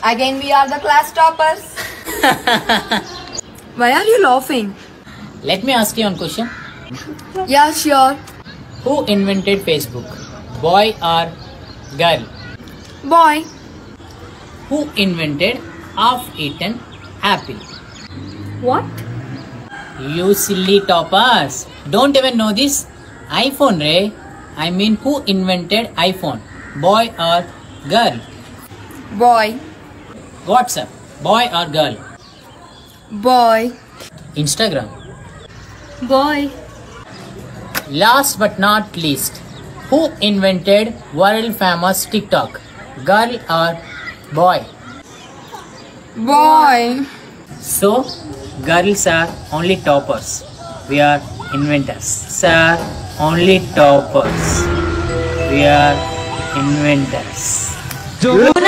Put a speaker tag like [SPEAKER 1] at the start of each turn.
[SPEAKER 1] Again we are the class toppers. Why are you laughing?
[SPEAKER 2] Let me ask you one question.
[SPEAKER 1] Yeah, sure.
[SPEAKER 2] Who invented Facebook? Boy or girl?
[SPEAKER 1] Boy.
[SPEAKER 2] Who invented half-eaten apple?
[SPEAKER 1] What?
[SPEAKER 2] You silly toppers. Don't even know this? iPhone, Ray. I mean, who invented iPhone? Boy or girl?
[SPEAKER 1] Boy.
[SPEAKER 2] WhatsApp. Boy or girl?
[SPEAKER 1] Boy.
[SPEAKER 2] Instagram.
[SPEAKER 1] Boy.
[SPEAKER 2] Last but not least, who invented world famous TikTok? Girl or boy?
[SPEAKER 1] Boy.
[SPEAKER 2] So, girls are only toppers. We are inventors. Sir, only toppers. We are inventors.